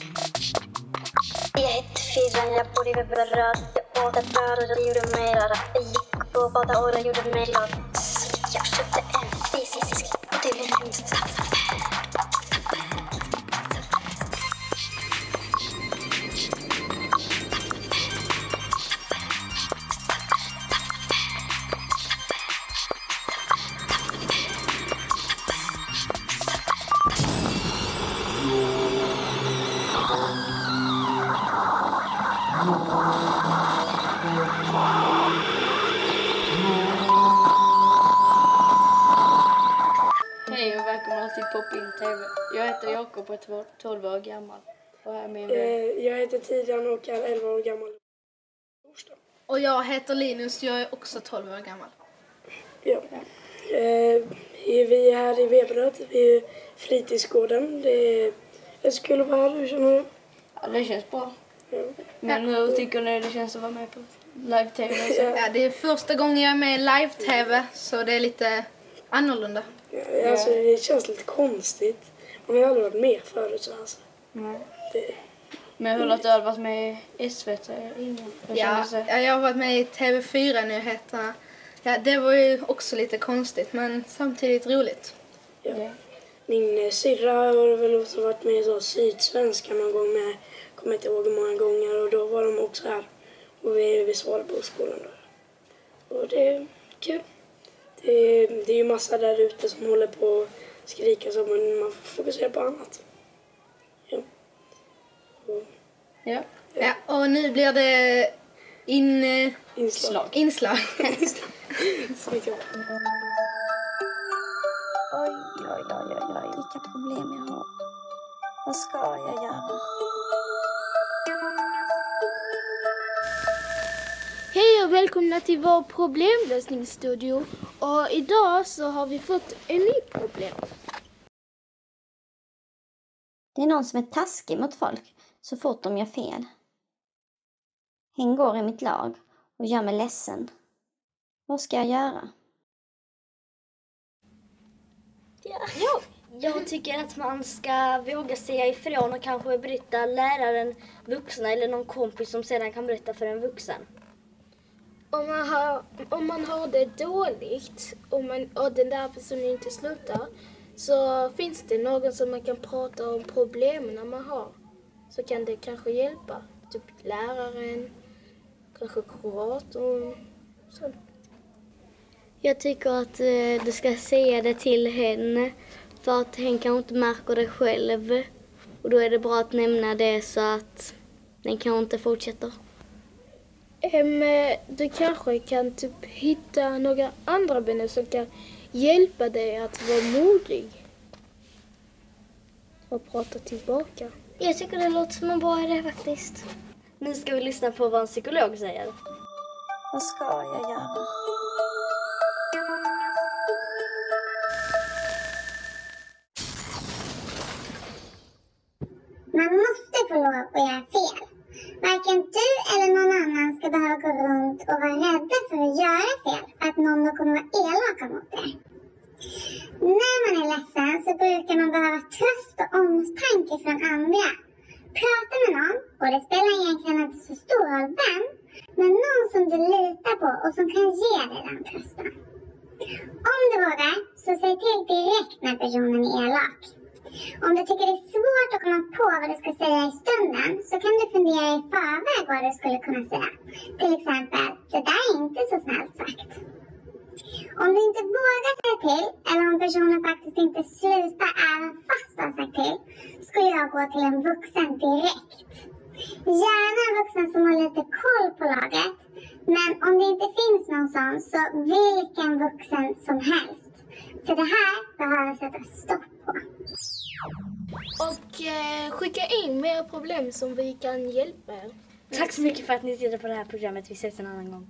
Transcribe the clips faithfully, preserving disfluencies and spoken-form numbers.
Jag hette Firran, jag bodde i Veberöd. Jag åt ett bröd och det gjorde mig röd. Jag gick på båda och det gjorde mig glad. Så jag köpte en fysisk och det blev en staff. Hej och välkomna till Pop-In T V. Jag heter Jakob och är tolv år gammal. Och här är min vän. Eh, jag heter Tidian och är elva år gammal. Och jag heter Linus, jag är också tolv år gammal. Ja. Eh, vi är här i Veberöd, vid fritidsgården. Det är ett kul att vara här, hur känner du? Ja, det känns bra. Ja. Men hur tycker ni det känns att vara med på live-T V? Så? Ja, det är första gången jag är med i live-T V, så det är lite annorlunda. Ja, alltså, det känns lite konstigt. Man har aldrig varit med förut så alltså. Nej. Det... Men hur låter du har varit med i S V T innan? Hur Ja, kändes det? ja, jag har varit med i T V fyra-nyheterna. Ja, det var ju också lite konstigt, men samtidigt roligt. Ja. Ja. Min syrra har väl också varit med i så Sydsvenska någon gång med, kommer inte ihåg hur många gånger, och då var de också här. Och vi, vi svarade på skolan då. Och det är kul. Det är, det är ju massa där ute som håller på att skrika så, men man får fokusera på annat. Ja. Och, Ja. Ja, och nu blir det in, inslag. inslag. Så mycket. Oj, oj, oj, oj, oj, vilka problem jag har. Vad ska jag göra? Hej och välkomna till vår problemlösningsstudio. Och idag så har vi fått en ny problem. Det är någon som är taskig mot folk så fort de gör fel. Hen går i mitt lag och gör mig ledsen. Vad ska jag göra? Ja. Ja, jag tycker att man ska våga säga ifrån och kanske berätta läraren, vuxna eller någon kompis som sedan kan berätta för en vuxen. Om man har, om man har det dåligt och, man, och den där personen inte slutar, så finns det någon som man kan prata om problemen man har. Så kan det kanske hjälpa. Typ läraren, kanske kuratorn. Så. Jag tycker att eh, du ska säga det till henne för att hen kanske inte märker det själv. Och då är det bra att nämna det så att den kanske inte fortsätter. Um, du kanske kan typ hitta några andra vänner som kan hjälpa dig att vara modig. Och prata tillbaka. Jag tycker det låter som en bra idé faktiskt. Nu ska vi lyssna på vad en psykolog säger. Vad ska jag göra? Man måste få lov att göra fel. Varken du eller någon annan ska behöva gå runt och vara rädda för att göra fel. Att någon då kommer vara elaka mot dig. När man är ledsen så brukar man behöva tröst och omtanke från andra. Prata med någon, och det spelar egentligen inte så stor roll vem, men någon som du litar på och som kan ge dig den trösten. Om du vågar, så säg till direkt när personen är elak. Om du tycker det är svårt att komma på vad du ska säga i stunden, så kan du fundera i förväg vad du skulle kunna säga. Till exempel, det där är inte så snällt sagt. Om du inte vågar säga till, eller om personen faktiskt inte slutar även fast du har sagt till, skulle jag gå till en vuxen direkt. Gärna en vuxen som har lite koll på laget, men om det inte finns någon sån, så vilken vuxen som helst. För det här behöver sätta stopp på. Och eh, skicka in mer problem som vi kan hjälpa er. Tack så mycket för att ni tittade på det här programmet. Vi ses en annan gång.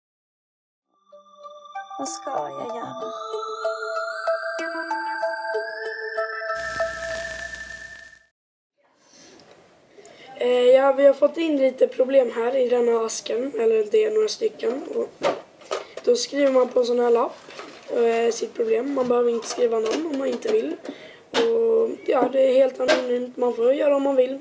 Vad ska jag göra? Eh, ja, vi har fått in lite problem här i denna asken, eller det är några stycken. Och då skriver man på en sån här lapp eh, sitt problem. Man behöver inte skriva namn om man inte vill. Och ja, det är helt anonymt. Man får göra om man vill.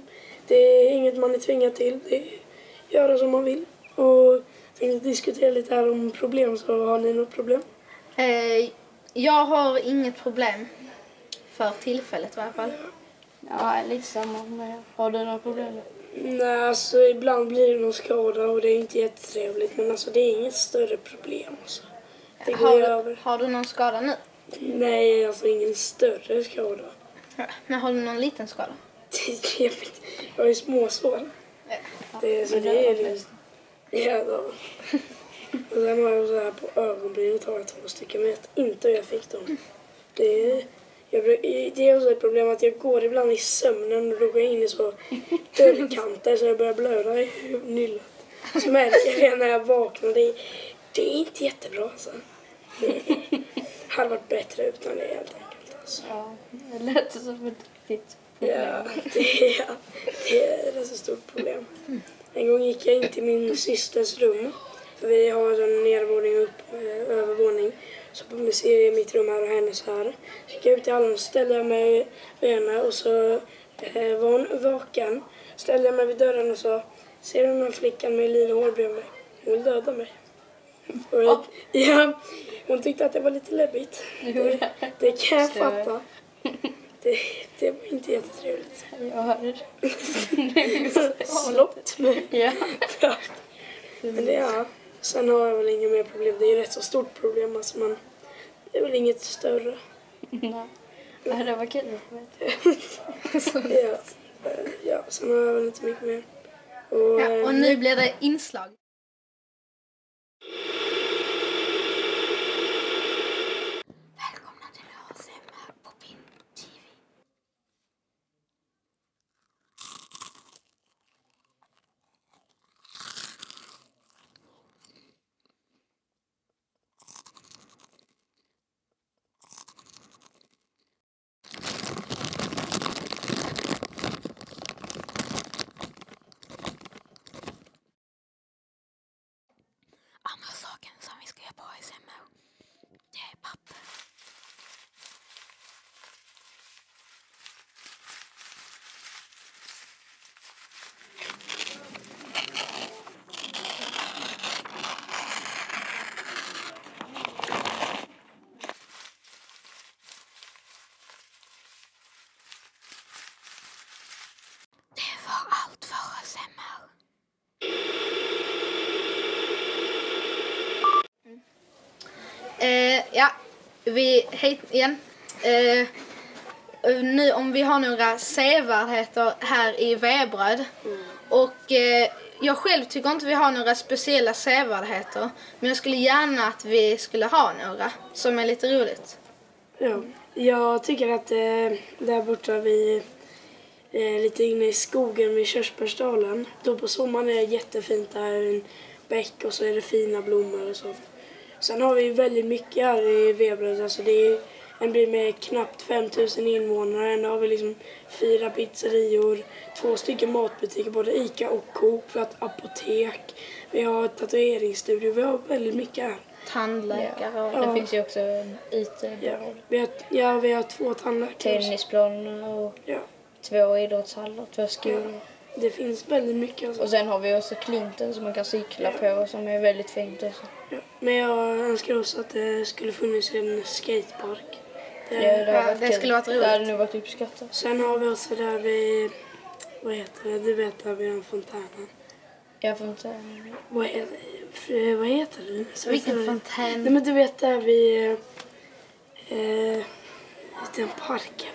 Det är inget man är tvingad till. Det är göra som man vill. Och jag tänkte diskutera lite här om problem, så har ni något problem? Eh, jag har inget problem för tillfället i alla fall. Ja, lite samma. Men har du några problem? Nej, alltså ibland blir det någon skada och det är inte jättetrevligt. Men alltså det är inget större problem. Alltså. Det går Har ju du, över. har du någon skada nu? Nej, alltså ingen större skada. Men har du någon liten skada? Det är inte. Jag har ju småsår. Det är så det är det. Ja, då. Och sen har jag så här på ögonbrynet har jag två stycken, men jag vet inte hur jag fick dem. Det är, jag, det är också ett problem att jag går ibland i sömnen och då går jag in i så dörrkanter så jag börjar blöda i nyllet. Så märker jag när jag vaknar. Det är, det är inte jättebra alltså. Det hade varit bättre utan det helt enkelt. Alltså. Ja, det lät som ett riktigt problem. Ja, det är, det är ett så stort problem. En gång gick jag in till min systers rum. För vi har en nedervåning och upp, eh, övervåning. Så på ser jag mitt rum här och hennes här. Så gick jag ut i hallen och ställde jag mig vid henne. Och så eh, var hon vaken. Ställde jag mig vid dörren och sa: ser du den här flickan med lila hår bredvid mig? Hon vill döda mig. Och jag, ja, hon tyckte att det var lite läbbigt. Det, det kan jag fatta. Det, det var inte jättetrevligt. Jag hörde det. Slått mig. Ja. Men det, ja. Sen har jag väl inga mer problem. Det är rätt så stort problem. Alltså, men det är väl inget större. Nej. Nej, det var kul att veta. ja. ja, sen har jag väl inte mycket mer. Och, Ja, och nu blir det inslag. Välkomna till A S M R på Pin T V. Andra saken som vi ska göra på A S M R, det är papper. Det var allt för A S M R. Eh, ja, vi hej igen. Eh, nu om vi har några sevärdheter här i Veberöd. Mm. Och eh, jag själv tycker inte vi har några speciella sevärdheter. Men jag skulle gärna att vi skulle ha några som är lite roligt. Ja, jag tycker att eh, där borta vi eh, lite inne i skogen vid Körsbärsdalen. Då på sommaren är det jättefint där, en bäck och så är det fina blommor och så. Sen har vi väldigt mycket här i Veberöd. Alltså det är en by med knappt fem tusen invånare. Ändå har vi liksom fyra pizzerior, två stycken matbutiker, både Ica och Coop, vi har ett apotek, vi har ett tatueringsstudio, vi har väldigt mycket här. Tandläkare och... Ja. Det Ja. finns ju också en I T. Ja, vi har, ja, vi har två tandläkare. Tennisplan och Ja, två idrottshallar, två skolor. det finns väldigt mycket. Alltså. Och sen har vi också Klinten som man kan cykla på som är väldigt fint också. Ja. Men jag önskar också att det skulle funnits en skatepark. Det, Ja, det, Ja, har varit det kul. skulle varit roligt. Det hade nog varit uppskattat. Sen har vi också där vid, vad heter det, du vet där vid den fontänen. Jag får inte säga. Vad heter, f- vad heter det? Så Vilken heter det? fontän? Nej men du vet där vid, eh, den parken.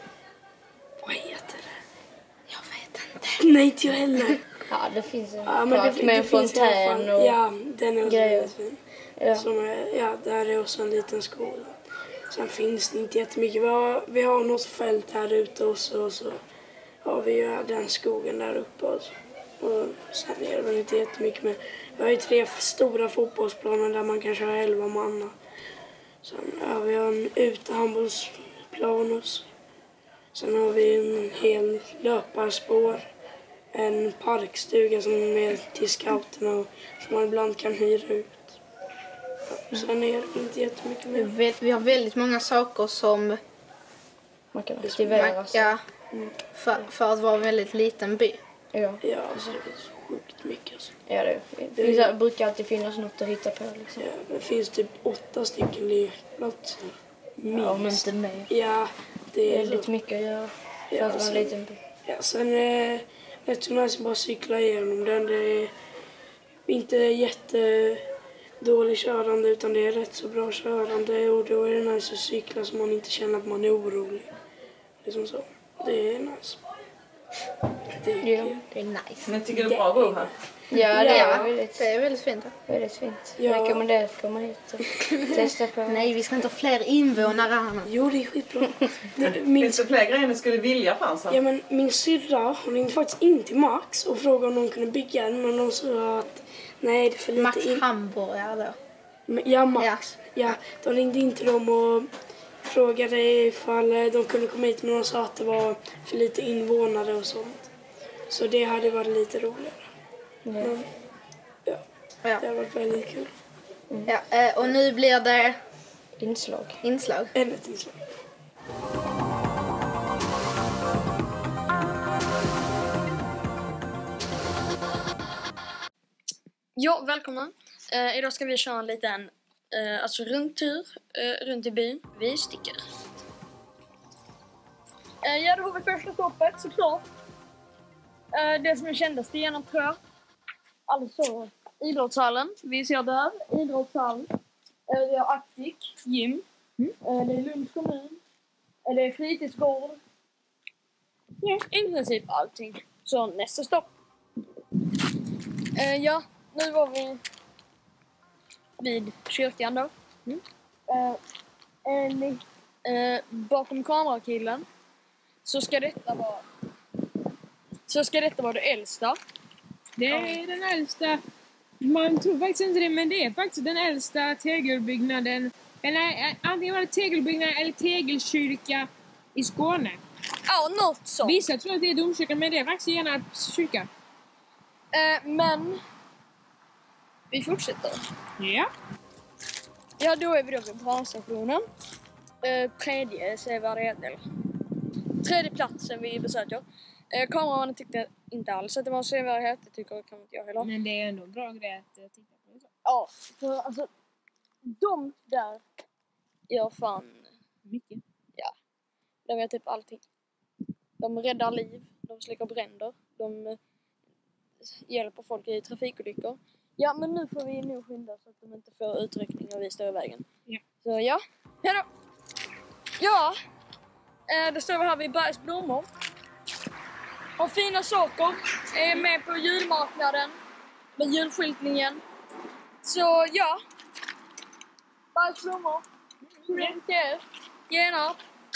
Vad heter det? Jag vet inte. Nej, inte jag heller. Ja, det finns en Ja, men park det, med det en finns i alla fall. fontän och Ja, den är också grejer. väldigt fin. Ja. Som är, ja, där är också en liten skola. Sen finns det inte jättemycket. Vi har, vi har något fält här ute också och så har vi ju den skogen där uppe. Och, så. Och sen är det väl inte jättemycket mer. Vi har ju tre stora fotbollsplaner där man kanske har elva manna. Sen ja, vi har en utehandbollsplan och så. Sen har vi en hel löparspår. En parkstuga som är till scouterna och som man ibland kan hyra ut. Ja, sen är det inte jättemycket Vi, mer. vet, vi har väldigt många saker som... man kan aktivera sig. Ja, Mm. För, för att vara en väldigt liten by. Ja, Ja, alltså det finns sjukt mycket. Alltså. ja det, det, finns, det brukar alltid finnas något att hitta på. Liksom. Ja, det finns typ åtta stycken lekplatser. Ja, om inte mer. Ja, det Det är är så. lite mycket att göra för Ja, att vara en sen- liten by. Ja, sen är det rätt så nice att bara cykla igenom den. Det är inte jättedålig körande utan det är rätt så bra körande och då är det nice att cykla så man inte känner att man är orolig. Liksom så. Det är nice. Det är Ja. kul. Det är nice. Men jag tycker det är bra att bo här. Ja, det Ja, är väldigt, det är väldigt fint. väldigt fint. Ja. Jag rekommenderar att komma hit och testa på. Nej, vi ska inte ha fler invånare här nu. Jo, det är skitbra. Det, min, Finns det fler grejer ni skulle vilja fanns här? ja, men min syrra, hon ringde faktiskt in till Max och frågade om de kunde bygga en, men de sa att nej, det är för lite Max in. hamburgare då. Men- Ja, Max. Ja. De ringde in till dem och frågade ifall de kunde komma hit, men de sa att det var för lite invånare och sånt. Så det hade varit lite roligare. Men, ja, Ja. det har varit väldigt kul. Ja, eh, och nu blir det Inslag. inslag. Ännu ett inslag. Ja, välkomna. Eh, idag ska vi köra en liten eh, alltså rundtur eh, runt i byn. Vi sticker. Eh, ja, då har vi första stoppet såklart. Eh, det som är kändaste genom tror jag. Alltså idrottshallen. Vi ser där. Idrottshallen. Eh, det är Aktik, gym. Eh, det är Lunds kommun. Eh, det är fritidsgård. Ja, i princip allting. Så nästa stopp. Eh, ja, nu var vi vid kyrkan då. Mm. Eh, enligt, eh, bakom kamerakillen så ska detta vara så ska detta vara det äldsta. Det är den äldsta, man tror faktiskt inte det, men det är faktiskt den äldsta tegelbyggnaden, eller antingen var det tegelbyggnad eller tegelkyrka i Skåne. Ja, något sånt. Vissa tror att det är domkyrkan, men det är faktiskt Genarps kyrka. Eh, men vi fortsätter. Ja. Ja, då är vi då vid brandstationen. Eh, tredje sevärdhet, tredje platsen vi besöker. Eh, kameramannen tyckte inte alls att det var en sevärdhet. Det tycker kan inte jag heller. Men det är ändå en bra grej att uh, titta på. Så. Ja, för alltså de där gör fan mycket. Ja, de gör typ allting. De räddar liv, de släcker bränder, de eh, hjälper folk i trafikolyckor. Ja, men nu får vi nog skynda så att de inte får utryckning och vi står i vägen. Ja. Så ja, hejdå! Ja, eh, det står vi här vid Bergs blommor. Har fina saker, är med på julmarknaden med julskyltningen. Så ja, Bergs blommor, ring till er, gärna.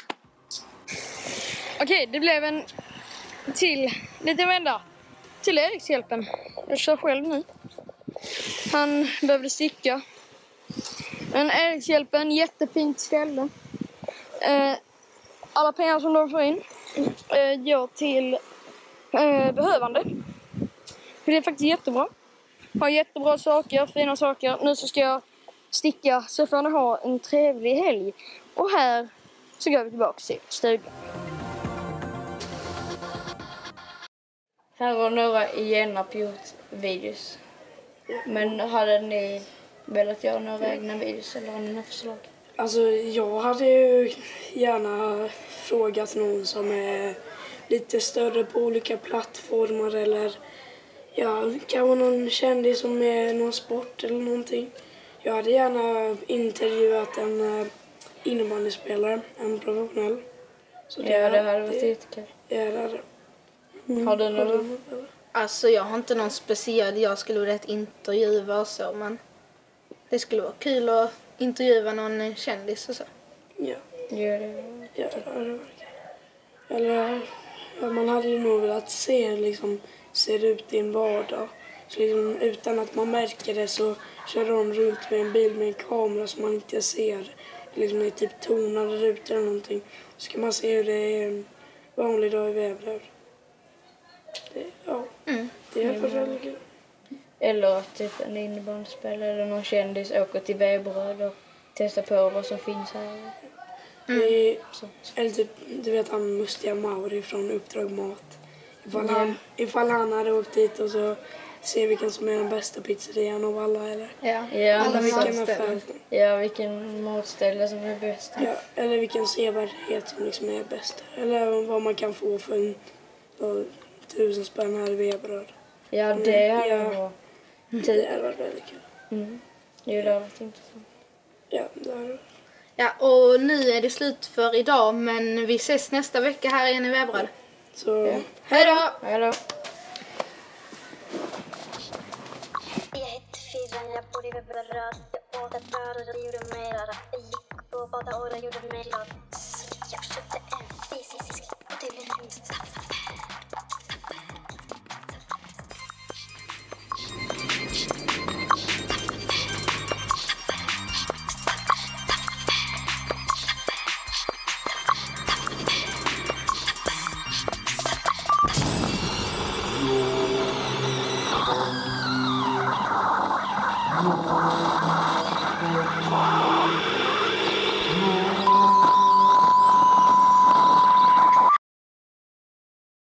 Okej, det blev en till liten vända till Erikshjälpen. Jag kör själv nu. Han behövde sticka. Men Erikshjälpen, jättefint ställe. Eh, alla pengar som de får in eh, går till eh, behövande. Det är faktiskt jättebra. Har jättebra saker, fina saker. Nu så ska jag sticka så får ni ha en trevlig helg. Och här så går vi tillbaka till studion. Här var några i Genarp gjort videos. Men hade ni velat göra några egna videos eller har ni några förslag? Alltså jag hade ju gärna frågat någon som är lite större på olika plattformar eller ja, kan vara någon kändis som är någon sport eller någonting. Jag hade gärna intervjuat en uh, innebandyspelare, en professionell. Så det, ja, det hade varit jättekul. Ja, det hade. Mm. Har du någon? Alltså jag har inte någon speciell, jag skulle vilja intervjua och så, men det skulle vara kul att intervjua någon kändis och så. Ja. Gör det. Ja, det hade varit kul. Eller ja, man hade ju nog velat se liksom, ser det ut i en vardag. Så liksom, utan att man märker det så kör de runt med en bil med en kamera som man inte ser. Liksom det är typ tonade rutor eller någonting. Så kan man se hur det är en vanlig dag i Väbröd. Det, ja, mm. det är mm. väldigt kul. Eller att typ en innebandyspelare eller någon kändis åker till Väbröd och testar på vad som finns här. Mm. Det, eller typ, du vet han mustiga Mauri från Uppdrag Mat. Ifall, mm. han, ifall han hade åkt dit och så se vilken som är den bästa pizzerian av alla, eller? Ja, ja alla vilken affär. Ja, vilken matställe som är bäst. Ja, eller vilken sevärdhet som liksom är bäst. Eller vad man kan få för en då, tusen spänn här i Veberöd. Ja, det hade ja, varit... Det hade varit väldigt kul. Mm. Jo, det har varit intressant. Ja, det har det. Ja, och nu är det slut för idag, men vi ses nästa vecka här igen i Veberöd. Så, ja. Hej då! Hej då! Jag hette Firran, jag bodde i Veberöd. Jag åt ett bröd och det gjorde mig röd. Jag gick på bada och det gjorde mig glad. Så jag köpte en fysisk och det blev minst. Oh,